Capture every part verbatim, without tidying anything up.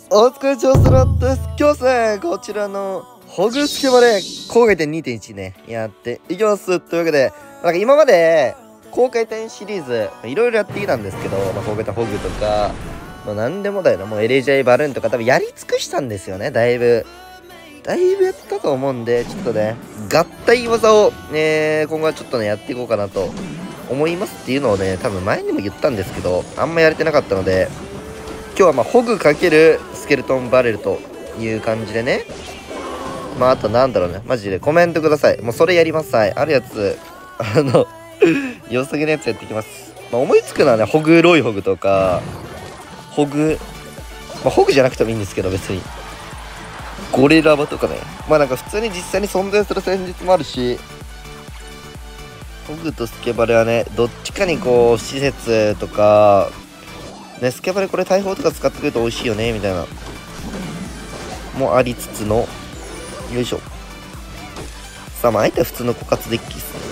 お疲れ様です。今日ですね、こちらのホグスケバレ高回転 にてんいち ね、やっていきます。というわけで、なんか今まで高回転シリーズいろいろやってきたんですけど、まあ、高回転ホグとか、まあ、何でもだよな、もう エルジェー バルーンとか多分やり尽くしたんですよね、だいぶ。だいぶやったと思うんで、ちょっとね、合体技を、えー、今後はちょっとね、やっていこうかなと思いますっていうのをね、多分前にも言ったんですけど、あんまやれてなかったので、今日はまあホグ×スケルトンバレルという感じでね。まああとなんだろうね。マジでコメントください。もうそれやります。はい。あるやつ、あの、良さげなやつやっていきます。まあ思いつくのはね、ホグロイホグとか、ホグ、まあホグじゃなくてもいいんですけど別に。ゴレラバとかね。まあなんか普通に実際に存在する戦術もあるし、ホグとスケバレはね、どっちかにこう、施設とか、ね、スケバレこれ大砲とか使ってくると美味しいよねみたいなもありつつの、よいしょ。さあまああえて普通の枯渇デッキですね。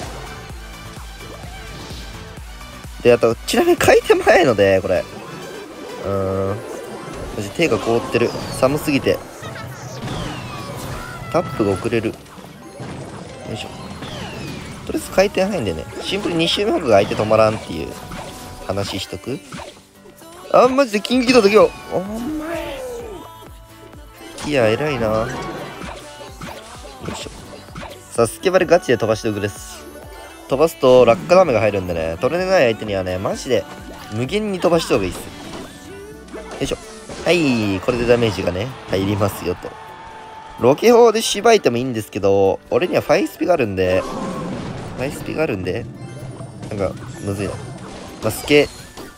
であとちなみに回転も早いのでこれうーんマジ手が凍ってる。寒すぎてタップが遅れる。よいしょ。とりあえず回転早いんでね、シンプルにに周目ホグが相手止まらんっていう話しとく。あんマジで緊急だ時をお前いや偉いな。よいしょ。さあスケバレガチで飛ばしておくです。飛ばすと落下ダメが入るんでね、取れない相手にはねマジで無限に飛ばした方がいいっす。よいしょ。はい、これでダメージがね入りますよと。ロケ砲でしばいてもいいんですけど、俺にはファイスピがあるんでファイスピがあるんでなんかむずいな。まあ、スケ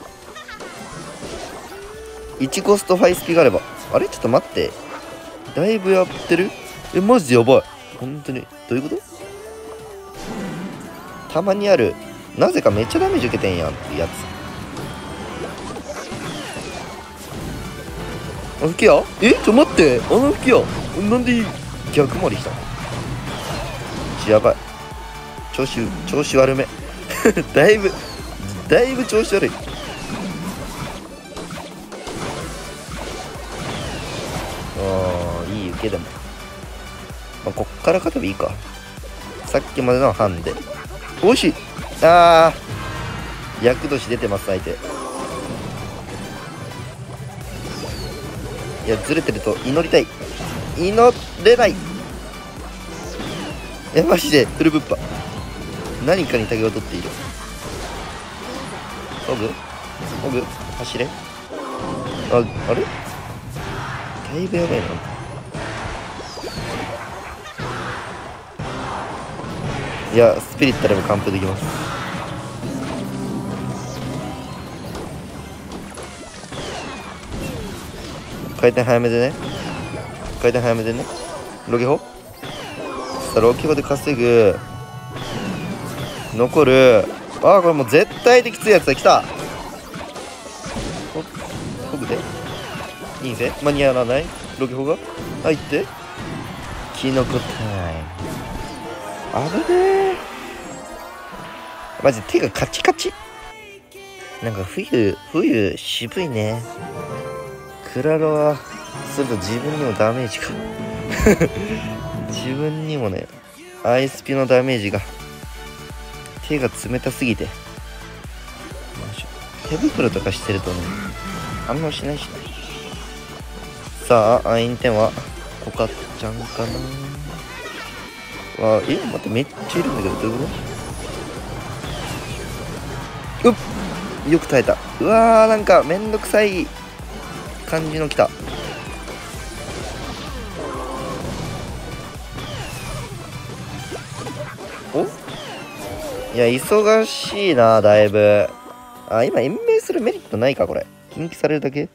いちコストファイスピがあれば。あれちょっと待って、だいぶやってる。えマジでやばい本当に。どういうこと。たまにあるなぜかめっちゃダメージ受けてんやんっていうやつ。あ吹き矢えちょ待って、あの吹き矢なんで逆回りしたの。やばい調子調子悪めだいぶだいぶ調子悪い。あーいい受けでも、まあ、こっから勝てばいいか。さっきまでのはハンデおいしい。あー厄年出てます相手。いやずれてると祈りたい。祈れない。えマジでフルブッパ何かにタゲを取っている。ホグホグ走れ。ああれだいぶやばいな。いやスピリットあれば完封できます。回転早めでね回転早めでねロケ砲。さあロケ砲で稼ぐ残る。ああこれもう絶対的強いやつだ。来たホグでいいぜ。間に合わないロケ砲が入ってキノコタイム。危ねえマジ手がカチカチ。なんか冬冬渋いね。クラロはすると自分にもダメージが自分にもねアイスピのダメージが。手が冷たすぎて手袋とかしてるとね反応しないしね。さあアインテンはコカちゃんかな。わえ待ってめっちゃいるんだけどどういうこと。うっよく耐えた。うわーなんかめんどくさい感じの来た。おいや忙しいなだいぶ。あ今延命するメリットないかこれ。禁忌されるだけ。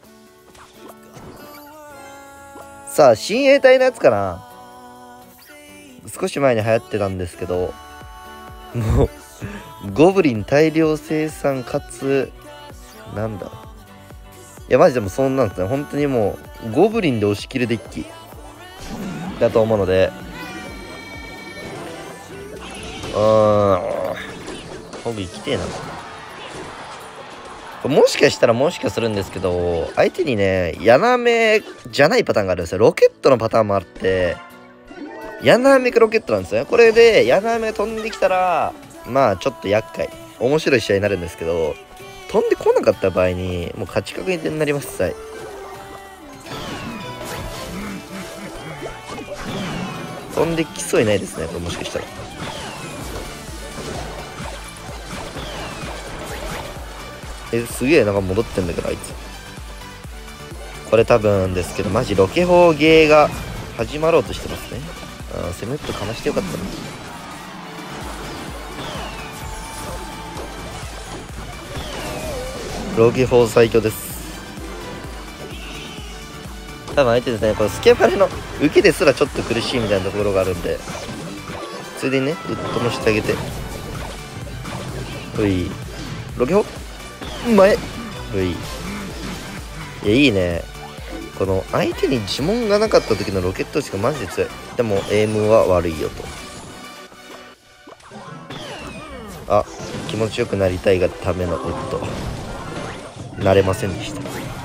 さあ親衛隊のやつかな。少し前に流行ってたんですけどもうゴブリン大量生産かつなんだいやマジでもそんなんですね。本当にもうゴブリンで押し切るデッキだと思うので、うーんホグ生きてえな。 もしかしたらもしかするんですけど、相手にね、ヤナメじゃないパターンがあるんですよ。ロケットのパターンもあって、ヤナメかロケットなんですよね。これでヤナメ飛んできたら、まあちょっと厄介。面白い試合になるんですけど、飛んでこなかった場合に、もう勝ち確認になります。はい。飛んできそうにないですね、これもしかしたら。え、すげえ、なんか戻ってんだけど、あいつ。これ多分ですけど、マジロケ砲ゲーが始まろうとしてますね。あー、セメットかましてよかったな。ロケ砲最強です。多分相手ですね、このスケバレの受けですらちょっと苦しいみたいなところがあるんで、ついでにね、うっともしてあげて。ほい。ロケ砲前ほい。いや、いいね。この相手に呪文がなかった時のロケットしかマジで強い。でもエイムは悪いよと。あ、気持ちよくなりたいがためのウッド。なれませんでした。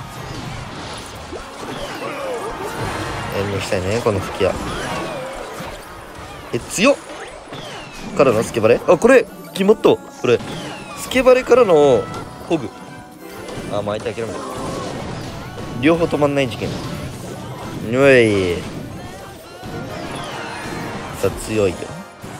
エイムしたいね、この吹き矢。え、強っからのスケバレ。あ、これ決まった。これスケバレからのホグ。あ、もう相手諦めた。両方止まんない事件。うい。さあ、強いよ。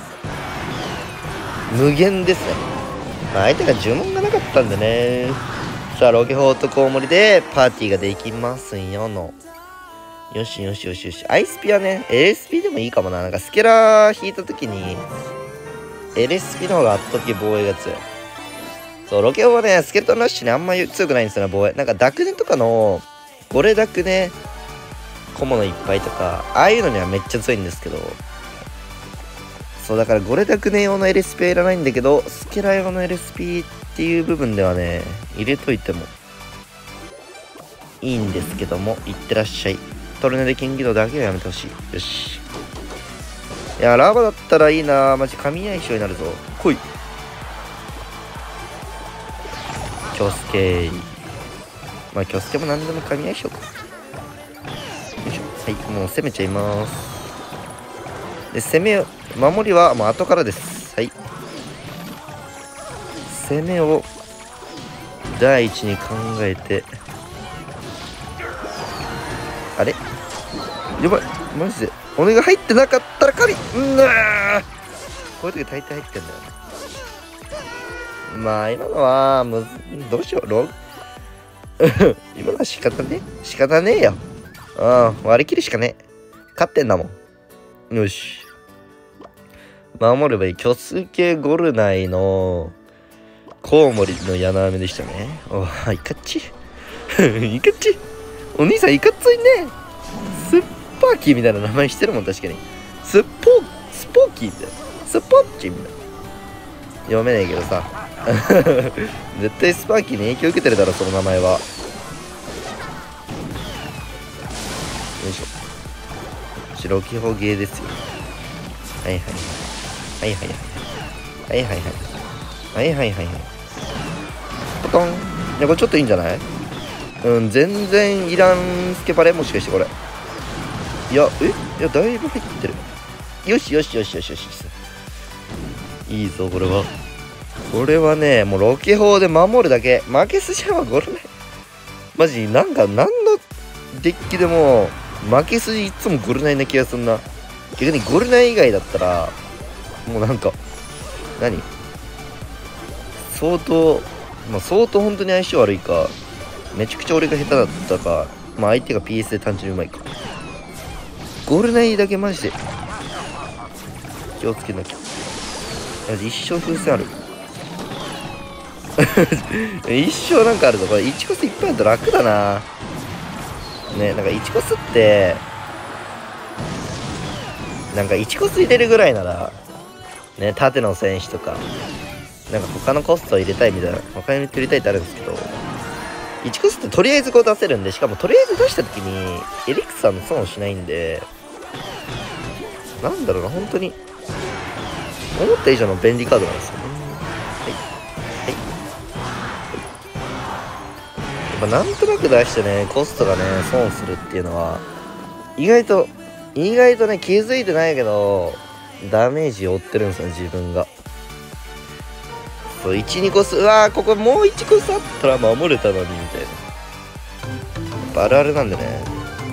無限ですね。まあ、相手が呪文がなかったんでね。さあ、ロケ砲とコウモリでパーティーができますよの。よしよしよしよし。アイスピはね、エルエスピー でもいいかもな。なんかスケラー引いた時に、エルエスピー の方が圧倒的防衛が強い。そう、ロケ砲はね、スケルトンラッシュね、あんまり強くないんですよね、防衛。なんかダクネとかの、ゴレダクネ、小物いっぱいとか、ああいうのにはめっちゃ強いんですけど、そうだからゴレダクネ用の エルエスピー はいらないんだけど、スケラ用の エルエスピー っていう部分ではね、入れといてもいいんですけども、いってらっしゃい。トルネでキンギドだけはやめてほしい。よし。いや、ラバだったらいいな。マジ神相性になるぞ。来い。京介。まあ、京介も何でも神相性か。よいしょ。はい、もう攻めちゃいます。で、攻め、守りはもう後からです。はい。攻めを第一に考えて。あれやばい。マジで。骨が入ってなかったら神うんなーこういう時大抵入ってんだよね。まあ、今のは、むず、どうしよう。ロ今のは仕方ね仕方ねえよ。うん、割り切るしかねえ。勝ってんだもん。よし。守ればいい。巨数系ゴルナイのコウモリの矢の雨でしたね。おー、いかっち。いかっち。お兄さんいかついね。スッパーキーみたいな名前してるもん、確かに。スッポー、スポーキーって。スポッチみたいな。読めねえけどさ。絶対スパーキーに影響受けてるだろ、その名前は。よいしょ。白基本ゲーですよ。はいはい。はいはいはい。はいはいはい。はいはいはいはい。ポトン。いや、これちょっといいんじゃない？うん、全然いらんスケバレもしかしてこれ。いや、えいや、だいぶ入ってる。よしよしよしよしよし。いいぞ、これは。これはね、もうロケ砲で守るだけ。負け筋はゴルナイ。マジ、なんか、何のデッキでも、負け筋いつもゴルナイな気がすんな。逆にゴルナイ以外だったら、もうなんか、何相当、まあ相当本当に相性悪いか、めちゃくちゃ俺が下手だったか、まあ相手が ピーエス で単純にうまいか。ゴールナイだけマジで気をつけなきゃ。一生風船ある。一生なんかあるぞ。これいちコスいっぱいあると楽だな。ね、なんかいちコスって、なんかいちコス入れるぐらいなら、ね、縦の戦士とか、なんか他のコストを入れたいみたいな、他に取りたいってあるんですけど、いちコスってとりあえずこう出せるんで、しかもとりあえず出した時にエリクサーの損をしないんで、なんだろうな、本当に思った以上の便利カードなんですよね。はいはいっぱなんとなく出してねコストがね損するっていうのは意外と意外とね気づいてないけどダメージを負ってるんですよ自分が。そういちにコス、うわーここもういちコスあったら守れたのにみたいな、やっぱあるあるなんでね。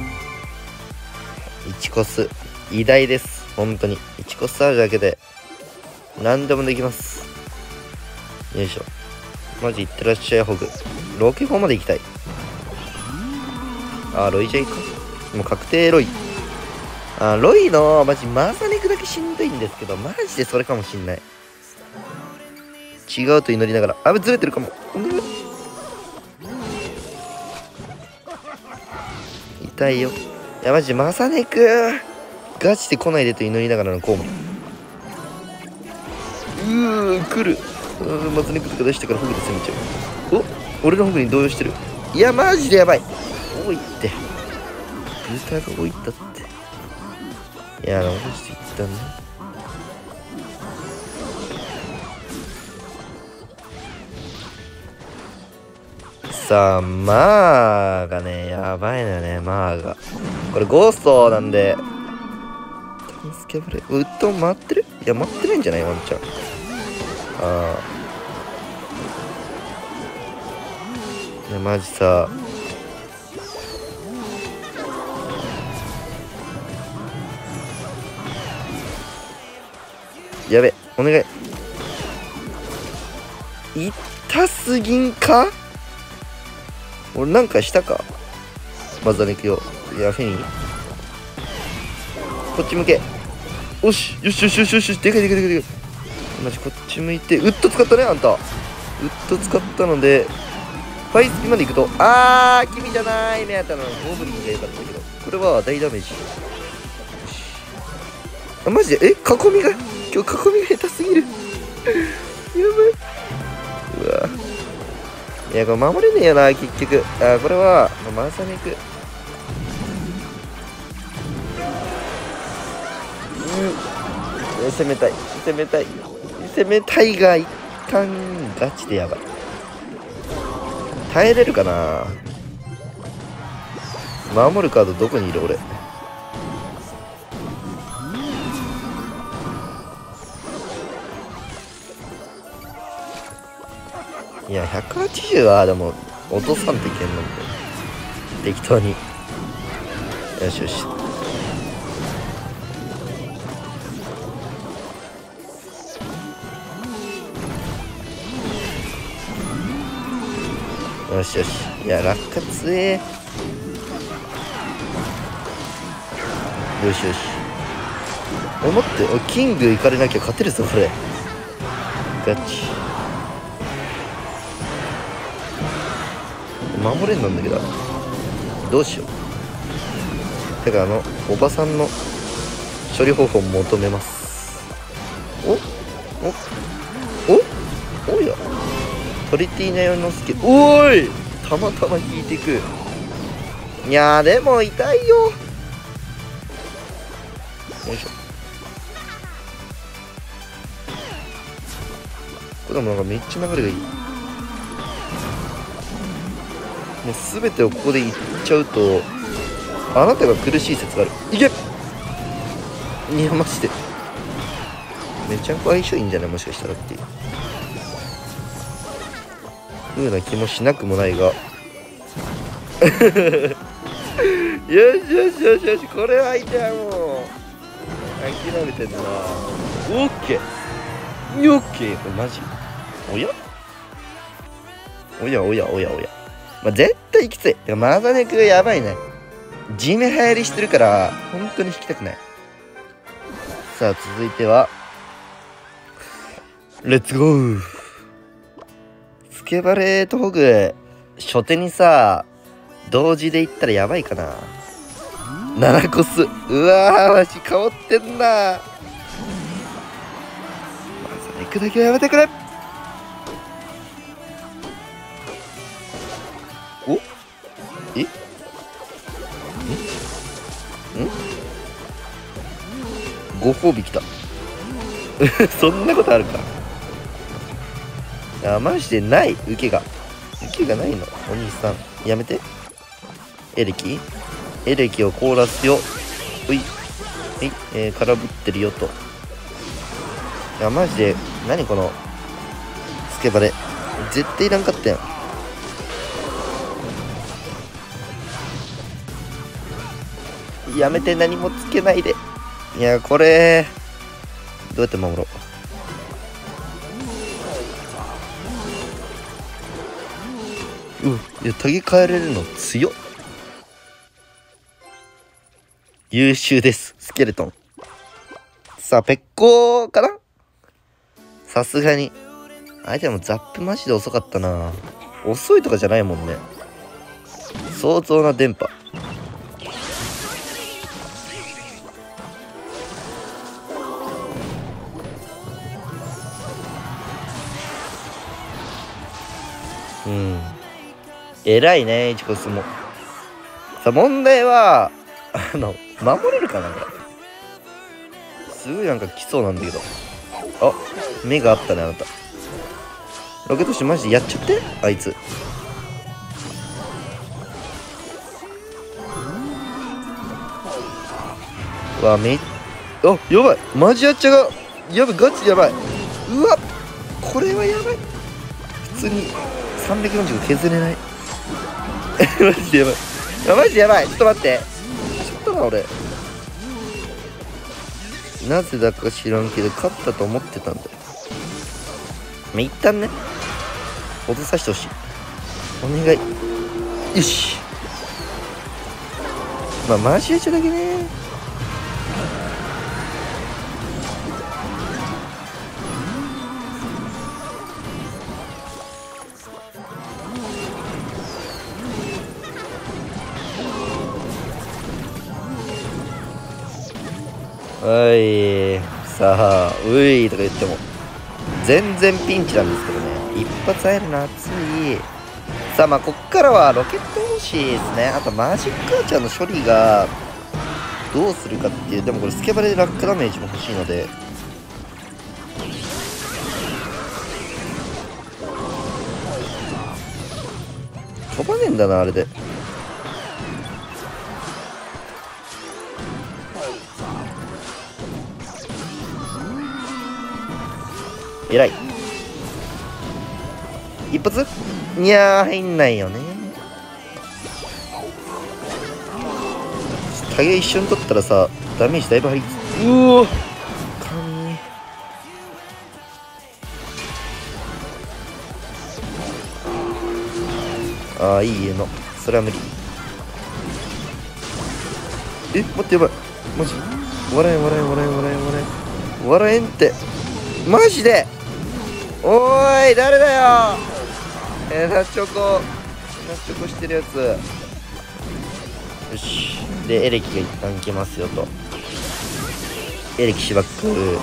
いちコス偉大です本当に。いちコスあるだけで何でもできます。よいしょ、マジいってらっしゃいホグ。ロケフォーまで行きたい。あーロイじゃいか、もう確定ロイ。あーロイのマジマーサネクだけしんどいんですけど、マジでそれかもしんない。違うと祈りながら、あぶずれてるかも。痛いよ。いやマジマサネクガチで来ないでと祈りながらのコウモリ。うー来る。うんマサネクとか出してからホグで攻めちゃう。お俺のホグに動揺してる。いやマジでやばい。多いって豚が多いったって。いやマジで言ったんだ。さあマーがねやばいのよね。マーがこれゴーストなんでスケバレウッド回ってる。いや回ってないんじゃないワンちゃん。ああいやマジさやべお願い。痛すぎんか。俺なんかしたか。まずはねくよ。いやフェニーこっち向け。よしよしよしよしよし。でかいでかいでかいでかい。マジこっち向いてウッド使ったねあんた。ウッド使ったのでファイスピまで行くと、あー君じゃない目当てのゴブリンがよかったけど、これは大ダメージ。よしあマジでえ囲みが今日囲みが下手すぎるやばい。うわいやこれ守れねえよな結局。あこれは回さに行く。うん攻めたい攻めたい攻めたいが一旦ガチでやばい。耐えれるかな。守るカードどこにいる俺。いやひゃくはちじゅうはでも落とさんといけんので適当に。よしよしよしよし。いや落下強え。よしよし思っておキング行かれなきゃ勝てるぞこれガチ。守れんなんだけどどうしよう。だからあのおばさんの処理方法を求めます。おおおおやトリティーナヨノスケおーいたまたま引いていく。いやーでも痛いよ。よいしょ。これでもなんかめっちゃ流れがいい。もう全てをここでいっちゃうとあなたが苦しい説がある。いけいやマジでめちゃくちゃ相性いいんじゃないもしかしたらっていう風な気もしなくもないがよしよしよしよしこれは相手はもう諦めてんな。オッケーオッケーこれマジおやおやおやおやおやまあ、絶対きつい。てかマザネクやばいね。地面流行りしてるから本当に引きたくない。さあ続いてはレッツゴー。スケバレーとホグ初手にさ同時でいったらやばいかな。ななコスうわーマジ変わってんな。マザネクだけはやめてくれ。おえんんご褒美きたそんなことあるか。あマジでない受けが受けがないのお兄さん。 やめて。エレキエレキを凍らすよ。うい。はい、えー、空振ってるよと。いや、マジで、何この、スケバレ。絶対いらんかったやん。やめて、何もつけないで。いや、これ、どうやって守ろう。うん、いや、タギ変えれるの強っ。優秀です、スケルトン。さあ、ペッコーかな。さすがに。相手もザップマジで遅かったな。遅いとかじゃないもんね。相当な電波。うん。偉いね、イチコスも。さあ、問題は、あの、守れるかなこれ。すごいなんか来そうなんだけど。あ、目があったね、あなた。ロケットシマジでやっちゃってあいつ。うわ、めっあ、やばい。マジやっちゃがやばい、ガチやばい。うわ、これはやばい。普通にさんびゃくよんじゅう削れない。マジでやばい。いや、マジでやばい。ちょっと待って。ちょっとな、俺。なぜだか知らんけど、勝ったと思ってたんだよ。まあ、一旦ね、落とさせてほしい。お願い。よし。まあ、マジやちゃだけね。はい。さあ、ういとか言っても、全然ピンチなんですけどね。一発会えるの熱い。さあ、まあ、こっからはロケット欲しいですね。あと、マジックアーチャーの処理が、どうするかっていう。でもこれ、スケバレで落下ダメージも欲しいので。飛ばねえんだな、あれで。えらい。一発いやー、入んないよね。タゲ一瞬取ったらさ、ダメージだいぶ入りつうお神。ああ、いいの。それは無理。え、待って、やばい。マジ笑え笑え笑え笑え笑え笑えんって。マジでおーい、誰だよ。えー、ナチョコナチョコしてるやつ。よし。で、エレキが一旦来ますよと。エレキしばっくう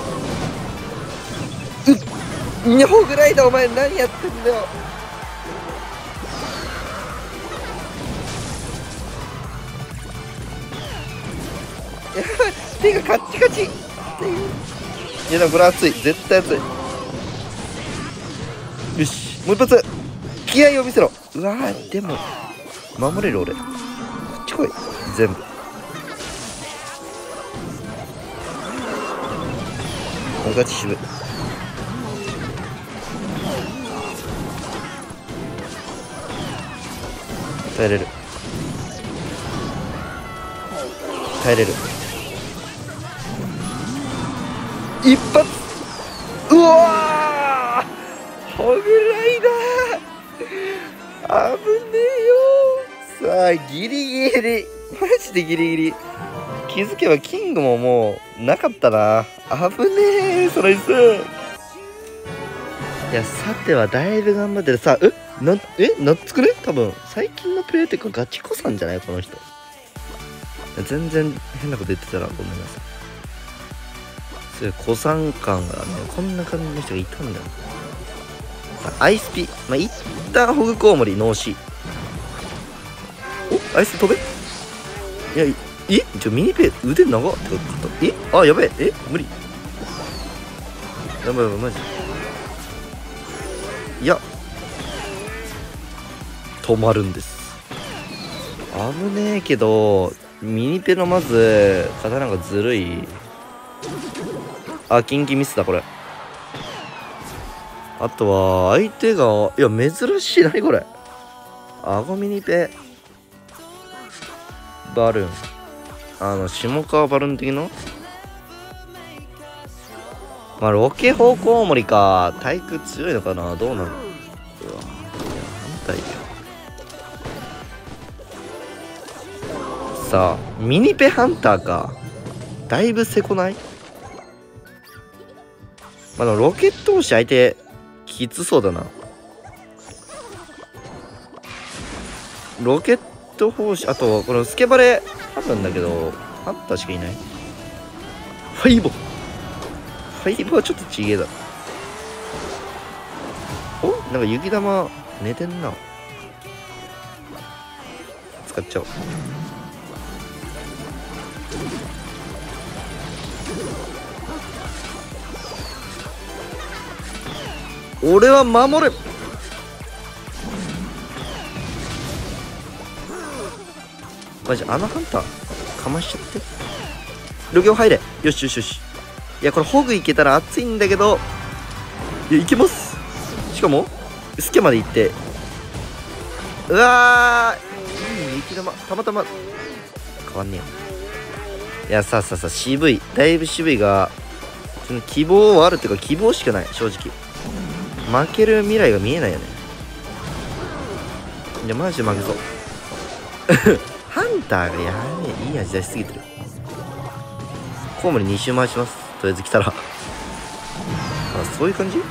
っニホグライダー、お前何やってんだよ。やばい、手がカッチカチ。いや、でもこれ熱い、絶対熱い。よし、もう一発気合を見せろ。うわー、でも守れる俺。こっち来い、全部。おガチ渋い。耐えれる耐えれる。一発。うわー、ホグライダー危ねえよ。さあ、ギリギリ、マジでギリギリ。気づけばキングももうなかったな。危ねえ、それす。いや、さてはだいぶ頑張ってる。さあ、えなえナッツくれ。多分最近のプレイっていうかガチコさんじゃないこの人。全然変なこと言ってたらごめんなさい。そういう古参感がね、こんな感じの人がいたんだよ。アイスピ、まあ、一旦ホグコウモリ脳死。お、アイス飛べ。いや、えちょミニペイ腕長っ。えあ、やべえ。え無理。やばいやばい、マジ。いや止まるんです。 危ねえけど、ミニペのまず刀がずるい。あ、キンキミスだこれ。あとは相手が、いや珍しい。何これ。アゴミニペバルーン、あの下川バルーン的な。まあロケ方向盛りか。体育強いのかな、どうなの。うわ、いや反対よ。さあミニペハンターか。だいぶせこない。まあでもロケット押し相手きつそうだな。ロケット砲士、あとこのスケバレ多分だけどハンターしかいない。ファイボファイボはちょっとちげえだ。お、なんか雪玉寝てんな。使っちゃおう。俺は守る。マジあのハンターかましちゃって。ロケを入れ。よしよしよし。いやこれホグいけたら熱いんだけど、いやいけます。しかもスケまで行って、うわー、いい雪玉たまたま変わんねえよ。いやさあさあさあ、渋い、だいぶ渋いが、その希望はあるっていうか希望しかない正直。負ける未来が見えないよね。いやマジで負けそうハンターがやべえ、いい味出しすぎてる。コウモリに周回します。とりあえず来たらあ、そういう感じ。ん、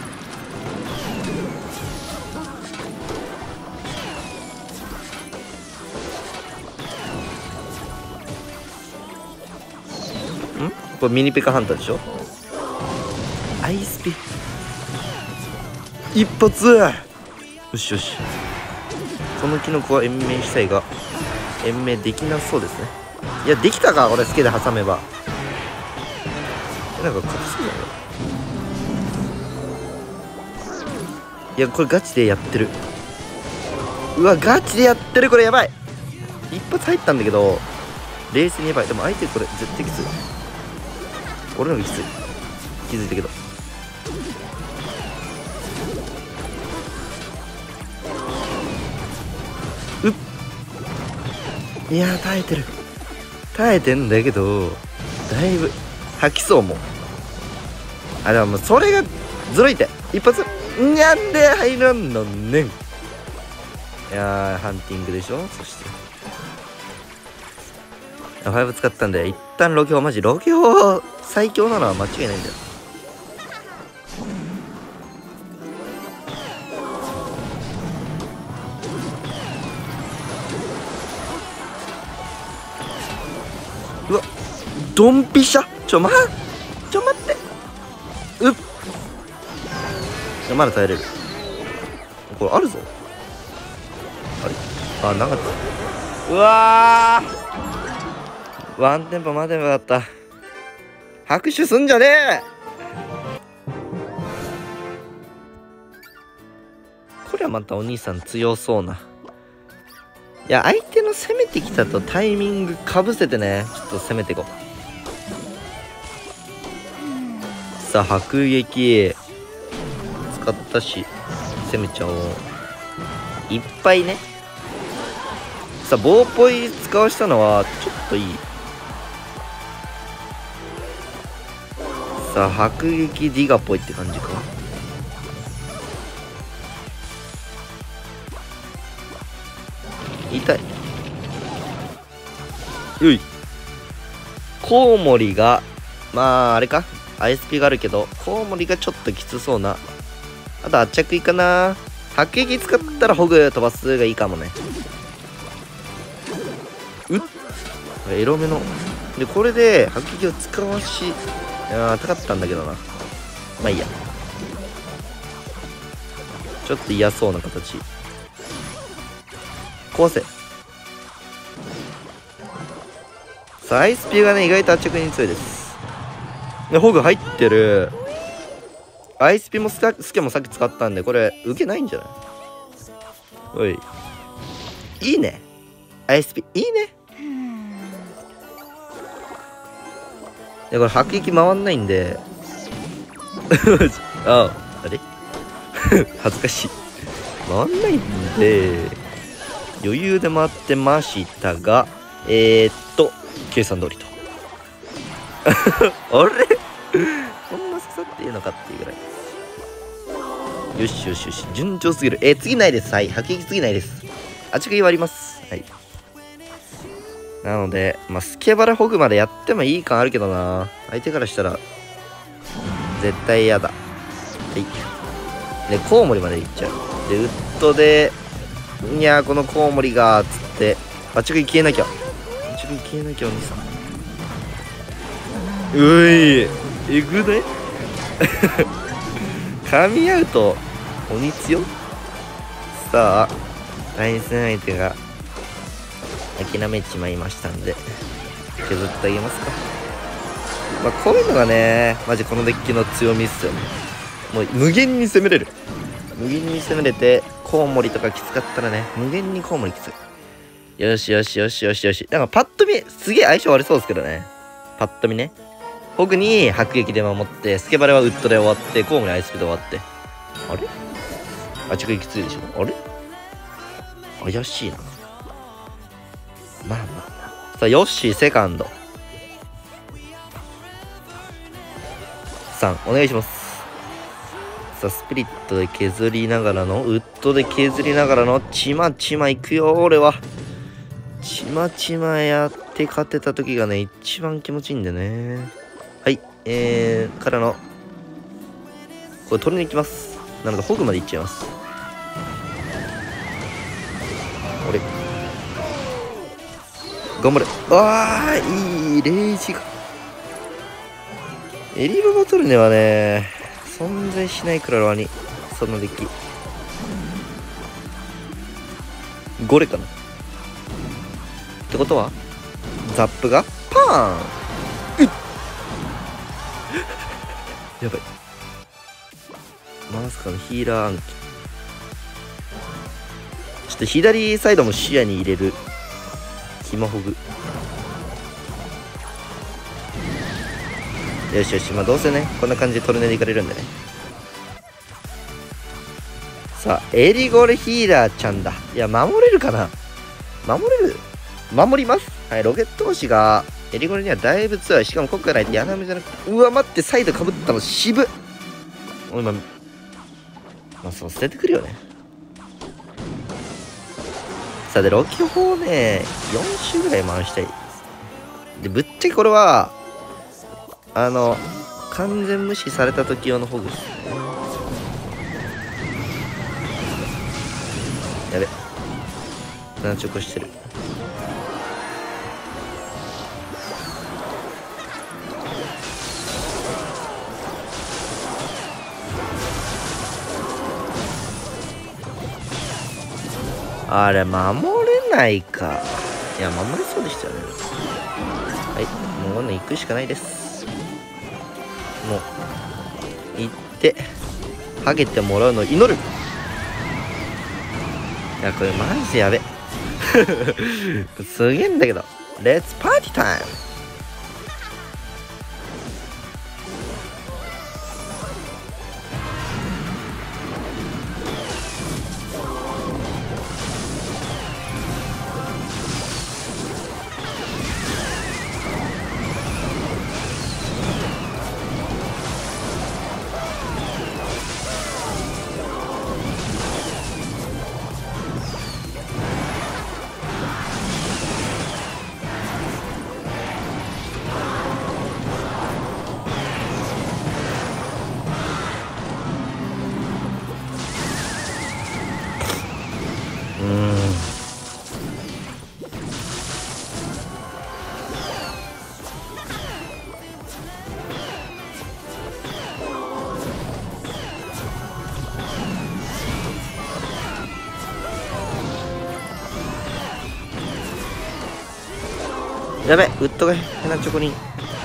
これミニペカハンターでしょ。アイスピ一発。よしよし。このキノコは延命したいが延命できなそうですね。いやできたか。俺スケで挟めばなんか勝ちそうだよ。いやこれガチでやってる。うわガチでやってる。これやばい。一発入ったんだけど冷静にやばい。でも相手これ絶対きつい。俺の方がきつい。気づいたけど。うっ、いや耐えてる。耐えてんだけどだいぶ吐きそうもう。あ、でももうそれがずるいって。一発にゃんで入らんのねん。いやーハンティングでしょ。そしてご使ったんで一旦ロケ砲、マジロケ砲最強なのは間違いないんだよ。うわドンピシャ。ちょまちょ待って。うっ、まだ耐えれる。これあるぞ。あれ、あ、なかった。うわー、ワンテンポ待てばよかった。拍手すんじゃねえ。これはまたお兄さん強そうな。いや相手の攻めてきたとタイミングかぶせてね、ちょっと攻めていこう。さあ迫撃使ったし攻めちゃおう。いっぱいね。さあ棒ポイ使わしたのはちょっといい。さあ迫撃ディガポイって感じか。痛い。よい。コウモリがまああれか、アイスピがあるけどコウモリがちょっときつそうな。あと圧着いいかな。迫撃使ったらホグ飛ばすがいいかもね。うっ、エロめのでこれで迫撃を使わし、いやー高かったんだけどな。まあいいや。ちょっと嫌そうな形。壊せ。さあアイスピがね意外と圧着に強いです。でホグ入ってる。アイスピもスケもさっき使ったんでこれ受けないんじゃない。おいいいね。 アイエスピー いいね。いやこれ迫撃回んないんでああれ恥ずかしい。回んないんで余裕で回ってましたが、えー、っと計算通りとあれこんな刺さっていいのかっていうぐらい。よしよしよし、順調すぎる。えー、次ないです。はい、迫撃次ないです。あちがいはあります。はい。なので、まあ、スケバラホグまでやってもいい感あるけどな。相手からしたら、絶対嫌だ。はい。で、コウモリまで行っちゃう。で、ウッドで、いやー、このコウモリが、つって、あちがい消えなきゃ。あちがい消えなきゃ、お兄さん。うい、えぐね噛み合うと、鬼強。さあ、対戦相手が、諦めちまいましたんで削ってあげますか。まあこういうのがねマジこのデッキの強みっすよね。もう無限に攻めれる。無限に攻めれてコウモリとかきつかったらね無限にコウモリきつい。よしよしよしよしよし。なんかパッと見すげえ相性悪そうですけどね。パッと見ねホグに迫撃で守ってスケバレはウッドで終わってコウモリアイスピで終わって、あれあちがきついでしょ。あれ怪しいな。まあまあまあ。さあ、ヨッシーセカンド。さん、お願いします。さあ、スピリットで削りながらの、ウッドで削りながらの、ちまちまいくよ、俺は。ちまちまやって勝てた時がね、一番気持ちいいんでね。はい、えー、からの、これ取りに行きます。なので、ホグまで行っちゃいます。あれ頑張れ。ああ、いいレージが。エリババトルネはね、存在しないクラロワに、そのデッキ。ゴレかなってことは、ザップがパーンうっやばい。まさかのヒーラー暗記。ちょっと左サイドも視野に入れる。ヒマホグ。よしよし、まあどうせねこんな感じでトルネでいかれるんでね。さあエリゴレヒーラーちゃんだ。いや守れるかな。守れる。守ります。はい、ロケット星がエリゴレにはだいぶ強い。しかも今回ないと柳じゃなくて、うわ待って、サイドかぶったの渋っ。今まあそう捨ててくるよね。さあでロキ砲ねよん周ぐらい回したいで、ぶっちゃけこれはあの完全無視された時用のホグです。やべ軟直してる。あれ守れないか。いや守れそうでしたよね。はいもうこんなん行くしかないです。もう行ってハゲてもらうのを祈る。いやこれマジでやべすげえんだけど。レッツパーティータイム。やべウッドがヘナチョコに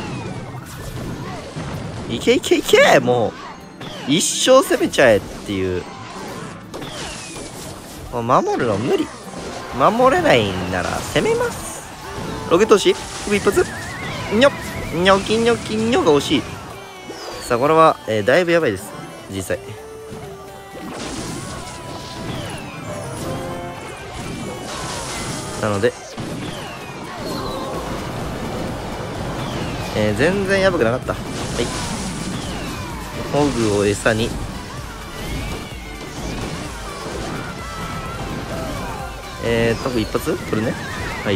いけいけいけ。もう一生攻めちゃえっていう。もう守るの無理。 守れないなら攻めます。ロケット押し一発にょにょきにょきにょが惜しい。さあこれは、えー、だいぶやばいです実際。なので、えー、全然やばくなかった。はい、ホグを餌にえー多分一発これね。はい、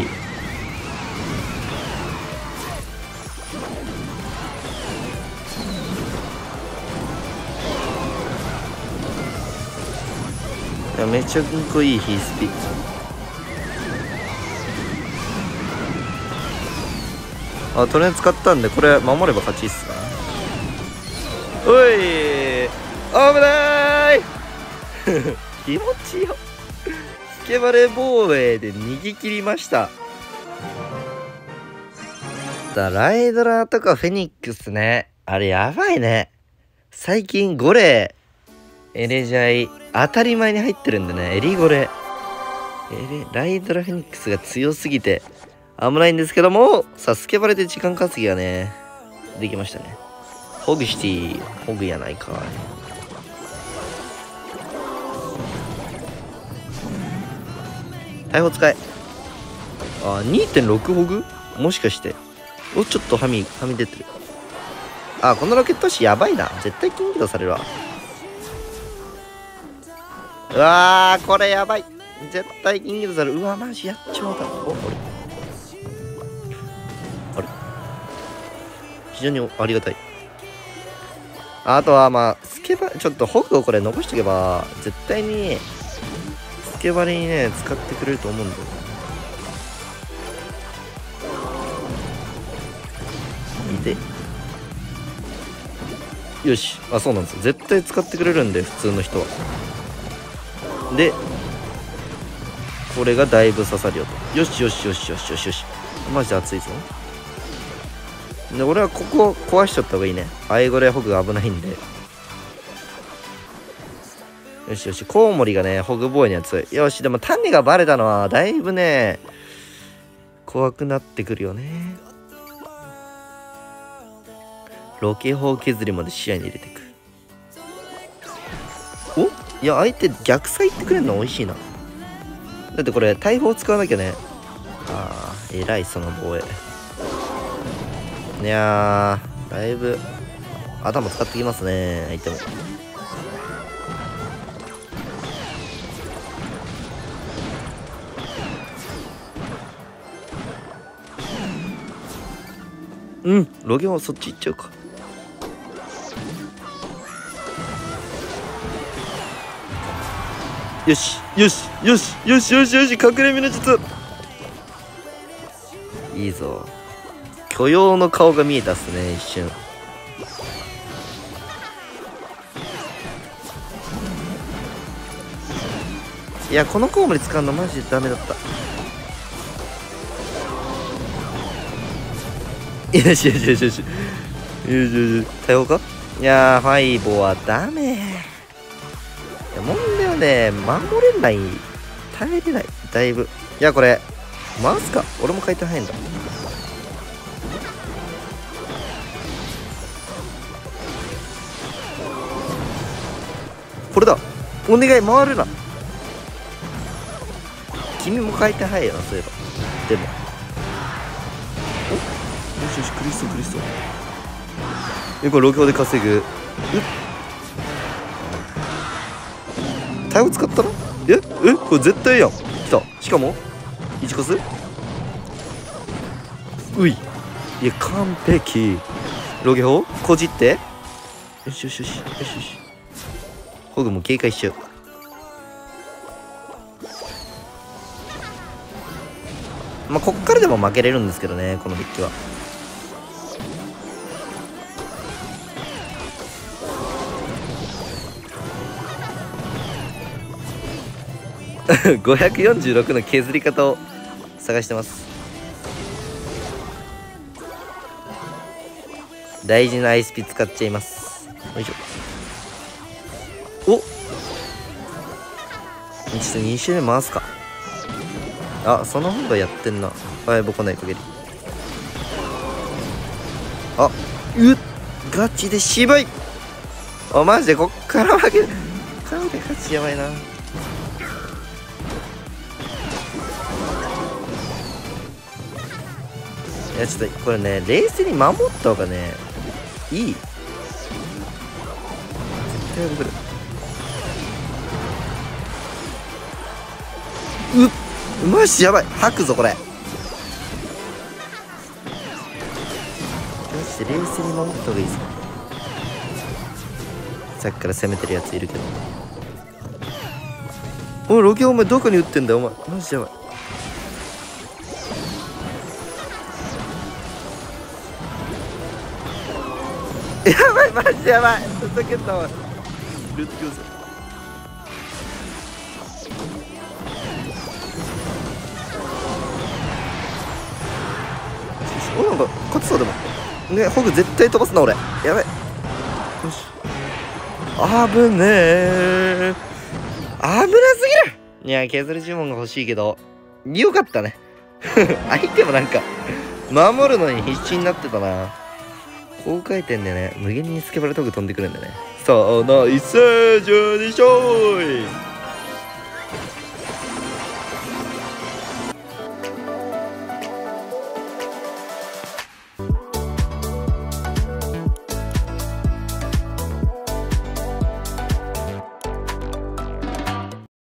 いやめちゃくちゃいいヒースピ。あ、とりあえず使ったんでこれ守れば勝ちっすな。おい危ない気持ちよスケバレ防衛で逃げ切りました。だライドラとかフェニックスね、あれやばいね。最近ゴレエレジャイ当たり前に入ってるんでね。エリゴレエレライドラフェニックスが強すぎて危ないんですけども、さあスケバレで時間稼ぎがねできましたね。ホグシティホグやないかい。大砲使え。あ にてんろく ホグもしかして。おちょっとはみはみ出てる。あこのロケット足やばいな。絶対金起動されるわ。うわーこれやばい。絶対金起動される。うわマジやっちまうだ。おあれあれ非常にありがたい。あとはまあスケバちょっとホグをこれ残しとけば絶対にスケバレにね使ってくれると思うんだよ。見てよし。あそうなんですよ、絶対使ってくれるんで普通の人は。でこれがだいぶ刺さるよと。よしよしよしよしよしよし。マジで熱いぞ。で俺はここ壊しちゃった方がいいね。アイゴレホグが危ないんで。よしよし、コウモリがねホグ防衛には強い。よし、でも種がバレたのはだいぶね怖くなってくるよね。ロケ砲削りまで視野に入れていく。おいや相手逆サイ行ってくれるの美味しいな。だってこれ大砲使わなきゃね。ああ偉いその防衛。いやーだいぶ頭使ってきますね相手も。うんロゲはそっち行っちゃうか。よしよしよしよしよしよし、隠れ身の術いいぞ。許容の顔が見えたっすね一瞬。いやこのコウモリ使うのマジでダメだった。よしよしよしよしよしよし。対応か。いやーファイボはダメ。いや問題はね守れない、耐えれないだいぶ。いやこれ回すか。俺も回転早いんだ。これだお願い回るな。君も回転早いよなそういえば。でもおよしよしクリストクリスト。えこれロケ砲で稼ぐ。対応使ったの。ええこれ絶対やん。来た。しかもいちコスうい。いや完璧。ロケ砲こじって。よしよしよしよしよし。ホグも警戒しちゃう。まあこっからでも負けれるんですけどねこのデッキは。ごひゃくよんじゅうろくの削り方を探してます。大事なアイスピ使っちゃいます。よいしょ。おちょっとに周目回すか。 あ、その方がやってんな。はい、僕ない限り。あ、うっ、ガチで渋い。あ、マジでこっから負ける。こっからで勝ちやばいな。いや、ちょっとこれね、冷静に守った方がね、いい。絶対やるくる。うっ、マジやばい。吐くぞこれ。マジで冷静に守った方がいいぞ。さっきから攻めてるやついるけど。おい、ロケお前どこに打ってんだよお前。マジやばい。やばい、マジやばい。ふざけんなおい。ルッキョーズ。お、なんか勝ちそうでもね。ホグ絶対飛ばすな俺。やばい。よし。あぶねえ。危なすぎる。いや、削り呪文が欲しいけどよかったね。相手もなんか守るのに必死になってたな。高回転でね、無限にスケバルトグ飛んでくるんでね。さあ、ナイスジョーでしょーい。